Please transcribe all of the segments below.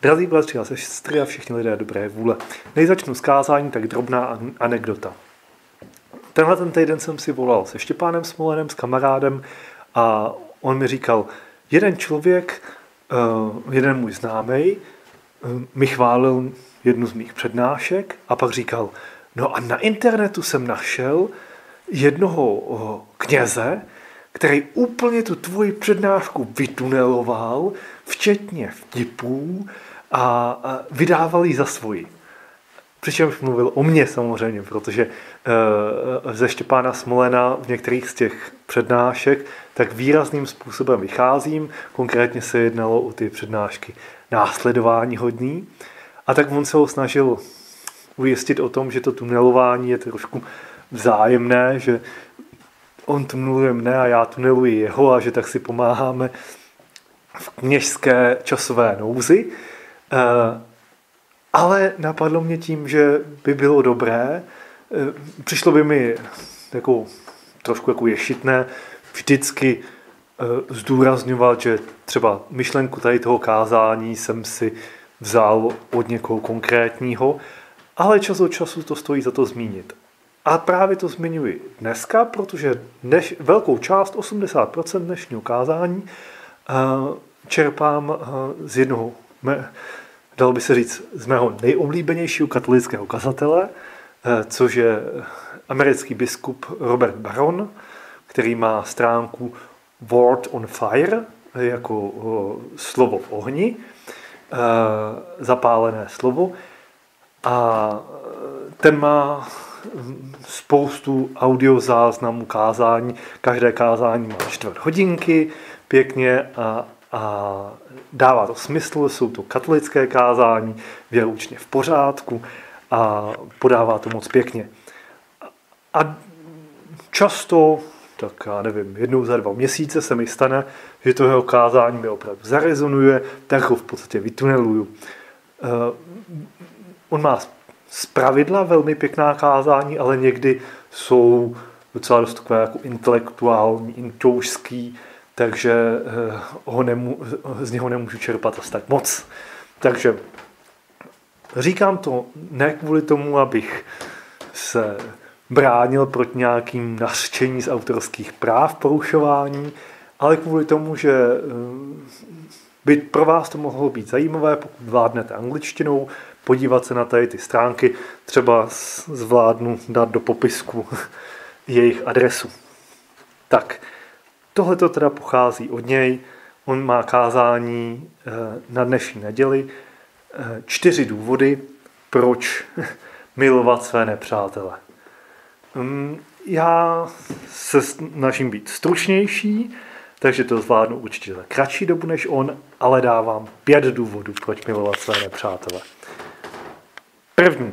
Drazí bratři a sestry a všichni lidé dobré vůle. Než začnu s kázáním, tak drobná anekdota. Tenhle ten týden jsem si volal se Štěpánem Smolenem, s kamarádem, a on mi říkal, jeden člověk, jeden můj známej, mi chválil jednu z mých přednášek a pak říkal, no a na internetu jsem našel jednoho kněze, který úplně tu tvoji přednášku vytuneloval, včetně vtipů, a vydával ji za svoji. Přičemž mluvil o mně samozřejmě, protože ze Štěpána Smolena v některých z těch přednášek tak výrazným způsobem vycházím. Konkrétně se jednalo o ty přednášky následování hodný. A tak on se ho snažil ujistit o tom, že to tunelování je trošku vzájemné, že on tuneluje mne a já tuneluji jeho a že tak si pomáháme v kněžské časové nouzi. Ale napadlo mě tím, že by bylo dobré, přišlo by mi trošku jako ješitné vždycky zdůrazňovat, že třeba myšlenku tady toho kázání jsem si vzal od někoho konkrétního, ale čas od času to stojí za to zmínit. A právě to zmiňuji dneska, protože velkou část, 80% dnešního kázání, čerpám z jednoho, dalo by se říct, z mého nejoblíbenějšího katolického kazatele, což je americký biskup Robert Barron, který má stránku Word on Fire, jako slovo v ohni, zapálené slovo. A ten má spoustu audiozáznamů kázání. Každé kázání má 4 hodinky, pěkně, a dává to smysl, jsou to katolické kázání, věroučně v pořádku a podává to moc pěkně. A často, tak já nevím, 1 za 2 měsíce se mi stane, že to jeho kázání mi opravdu zarezonuje, tak ho v podstatě vytuneluju. On má zpravidla velmi pěkná kázání, ale někdy jsou docela dost takové jako intelektuální, intoušský, takže z něho nemůžu čerpat asi tak moc. Takže říkám to ne kvůli tomu, abych se bránil proti nějakým nařčení z autorských práv, porušování, ale kvůli tomu, že by pro vás to mohlo být zajímavé, pokud vládnete angličtinou, podívat se na tady ty stránky, třeba zvládnu dát do popisku jejich adresu. Tak, tohle to teda pochází od něj. On má kázání na dnešní neděli. 4 důvody, proč milovat své nepřátele. Já se snažím být stručnější, takže to zvládnu určitě za kratší dobu než on, ale dávám 5 důvodů, proč milovat své nepřátele. První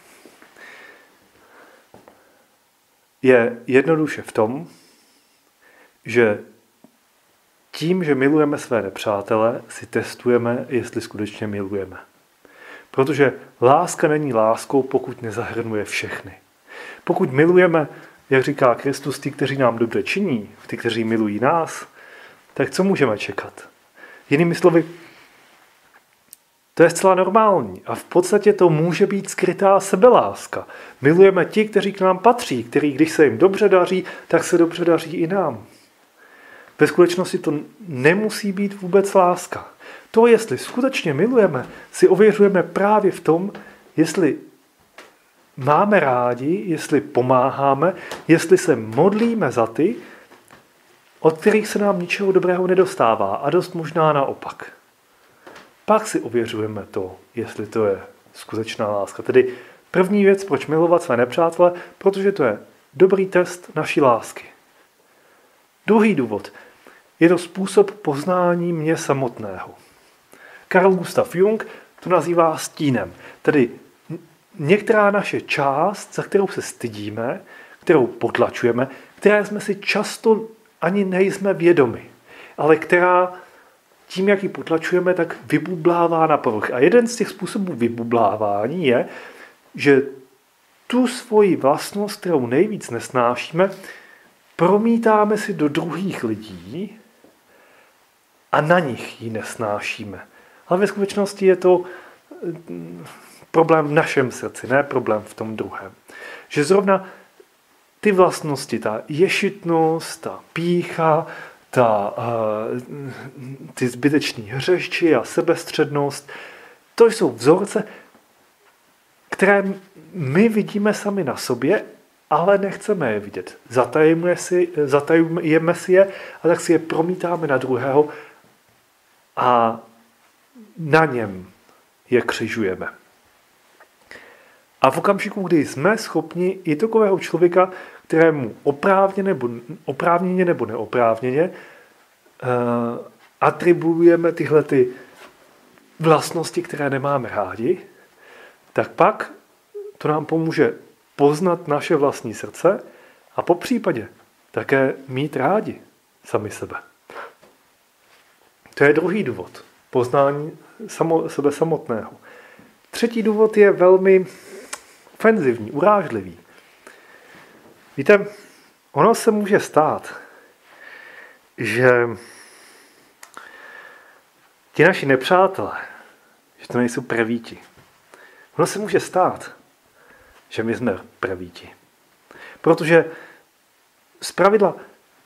je jednoduše v tom, že tím, že milujeme své nepřátele, si testujeme, jestli skutečně milujeme. Protože láska není láskou, pokud nezahrnuje všechny. Pokud milujeme, jak říká Kristus, ty, kteří nám dobře činí, ty, kteří milují nás, tak co můžeme čekat? Jinými slovy, to je zcela normální a v podstatě to může být skrytá sebeláska. Milujeme ti, kteří k nám patří, který, když se jim dobře daří, tak se dobře daří i nám. Ve skutečnosti to nemusí být vůbec láska. To, jestli skutečně milujeme, si ověřujeme právě v tom, jestli máme rádi, jestli pomáháme, jestli se modlíme za ty, od kterých se nám ničeho dobrého nedostává, a dost možná naopak. Pak si ověřujeme to, jestli to je skutečná láska. Tedy první věc, proč milovat své nepřátele, protože to je dobrý test naší lásky. Druhý důvod, je to způsob poznání mě samotného. Carl Gustav Jung to nazývá stínem, tedy některá naše část, za kterou se stydíme, kterou potlačujeme, které jsme si často ani nejsme vědomi, ale která tím, jak ji potlačujeme, tak vybublává na povrch. A jeden z těch způsobů vybublávání je, že tu svoji vlastnost, kterou nejvíc nesnášíme, promítáme si do druhých lidí a na nich ji nesnášíme. Ale ve skutečnosti je to problém v našem srdci, ne problém v tom druhém. Že zrovna ty vlastnosti, ta ješitnost, ta pýcha, ty zbyteční hřeši a sebestřednost, to jsou vzorce, které my vidíme sami na sobě, ale nechceme je vidět. Zatajujeme si je a tak si je promítáme na druhého a na něm je křižujeme. A v okamžiku, kdy jsme schopni i takového člověka, kterému oprávněně nebo neoprávněně atribuujeme tyhle ty vlastnosti, které nemáme rádi, tak pak to nám pomůže poznat naše vlastní srdce a po případě také mít rádi sami sebe. To je druhý důvod. Poznání sebe samotného. Třetí důvod je velmi ofenzivní, urážlivý. Víte, ono se může stát, že ti naši nepřátelé, že to nejsou pravíti. Ono se může stát, že my jsme pravíti. Protože zpravidla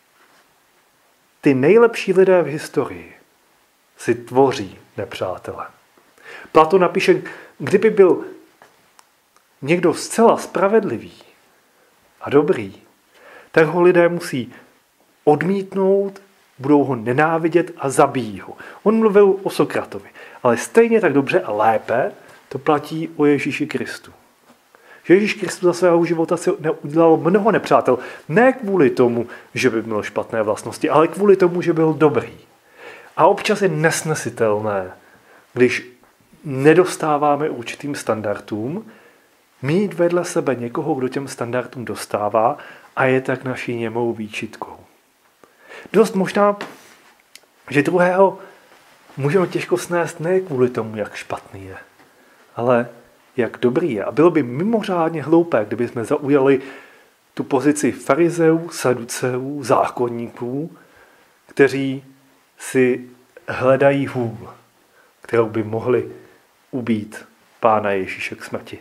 ty nejlepší lidé v historii si tvoří nepřátele. Platon napíše, kdyby byl někdo zcela spravedlivý a dobrý, tak ho lidé musí odmítnout, budou ho nenávidět a zabijí ho. On mluvil o Sokratovi, ale stejně tak dobře a lépe to platí o Ježíši Kristu. Že Ježíš Kristus za svého života si udělal mnoho nepřátel, ne kvůli tomu, že by měl špatné vlastnosti, ale kvůli tomu, že byl dobrý. A občas je nesnesitelné, když nedostáváme určitým standardům, mít vedle sebe někoho, kdo těm standardům dostává a je tak naší němou výčitkou. Dost možná, že druhého můžeme těžko snést ne kvůli tomu, jak špatný je, ale jak dobrý je. A bylo by mimořádně hloupé, kdyby jsme zaujali tu pozici farizeů, saduceů, zákonníků, kteří si hledají hůl, kterou by mohli ubít Pána Ježíše k smrti.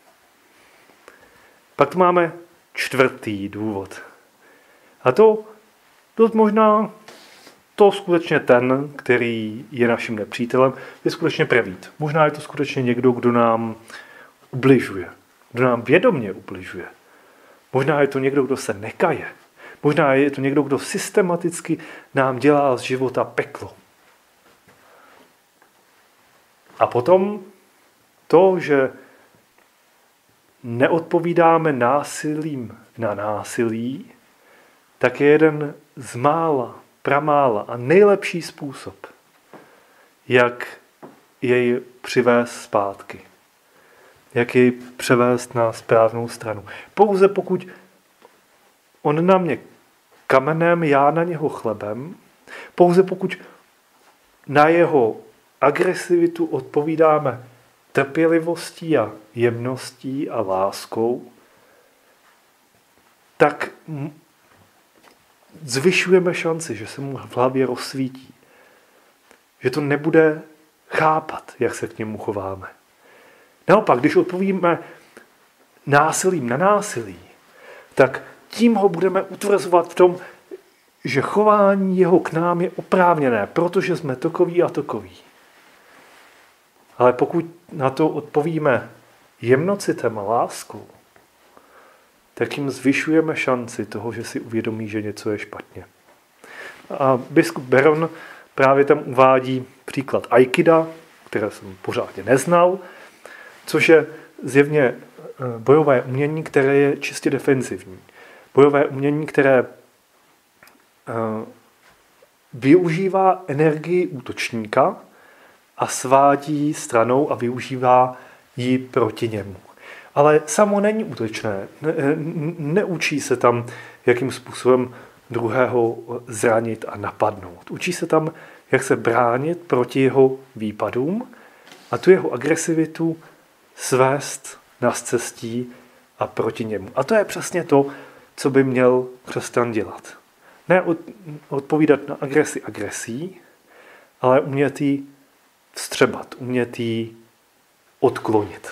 Pak tu máme čtvrtý důvod. A to dost možná to skutečně ten, který je naším nepřítelem, je skutečně prevít. Možná je to skutečně někdo, kdo nám ubližuje. Kdo nám vědomně ubližuje. Možná je to někdo, kdo se nekaje. Možná je to někdo, kdo systematicky nám dělá z života peklo. A potom to, že neodpovídáme násilím na násilí, tak je jeden z mála, pramála a nejlepší způsob, jak jej přivést zpátky. Jak jej převést na správnou stranu. Pouze pokud on na mě kamenem, já na něho chlebem, pouze pokud na jeho agresivitu odpovídáme trpělivostí a jemností a láskou, tak zvyšujeme šanci, že se mu v hlavě rozsvítí. Že to nebude chápat, jak se k němu chováme. Naopak, když odpovíme násilím na násilí, tak tím ho budeme utvrzovat v tom, že chování jeho k nám je oprávněné, protože jsme takoví a takoví. Ale pokud na to odpovíme jemnocitem a láskou, tak jim zvyšujeme šanci toho, že si uvědomí, že něco je špatně. A biskup Beron právě tam uvádí příklad aikida, které jsem pořádně neznal, což je zjevně bojové umění, které je čistě defenzivní. Bojové umění, které využívá energii útočníka a svádí stranou a využívá ji proti němu. Ale samo není útočné. Neučí se tam, jakým způsobem druhého zranit a napadnout. Učí se tam, jak se bránit proti jeho výpadům a tu jeho agresivitu svést na scestí a proti němu. A to je přesně to, co by měl křesťan dělat. Ne odpovídat na agresi agresí, ale umět ji vstřebat, umět ji odklonit.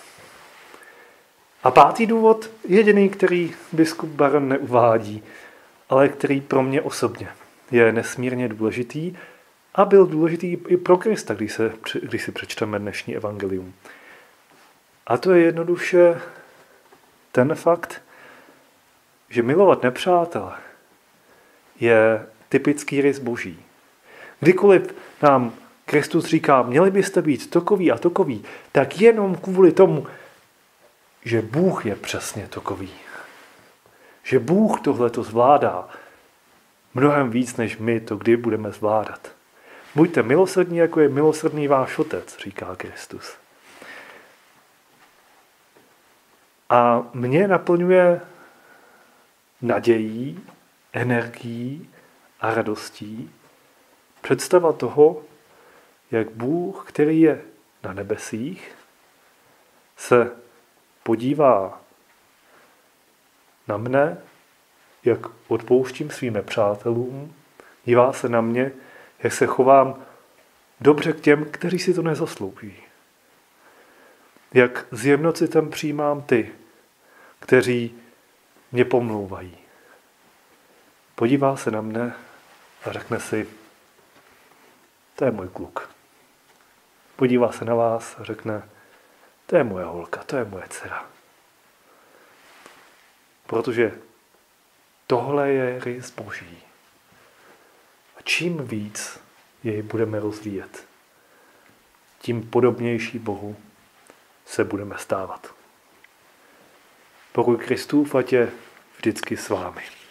A pátý důvod, jediný, který biskup Baron neuvádí, ale který pro mě osobně je nesmírně důležitý a byl důležitý i pro Krista, když si přečteme dnešní evangelium. A to je jednoduše ten fakt, že milovat nepřátele je typický rys Boží. Kdykoliv nám Kristus říká, měli byste být takový a takový, tak jenom kvůli tomu, že Bůh je přesně takový. Že Bůh tohleto zvládá mnohem víc, než my to kdy budeme zvládat. Buďte milosrdní, jako je milosrdný váš otec, říká Kristus. A mě naplňuje nadějí, energií a radostí představa toho, jak Bůh, který je na nebesích, se podívá na mne, jak odpouštím svým nepřátelům, dívá se na mě, jak se chovám dobře k těm, kteří si to nezaslouží. Jak s jemnocitem přijímám ty, kteří mě pomlouvají. Podívá se na mne a řekne si, to je můj kluk. Podívá se na vás a řekne, to je moje holka, to je moje dcera. Protože tohle je rys Boží. A čím víc jej budeme rozvíjet, tím podobnější Bohu se budeme stávat. Pokoj Kristův ať je vždycky s vámi.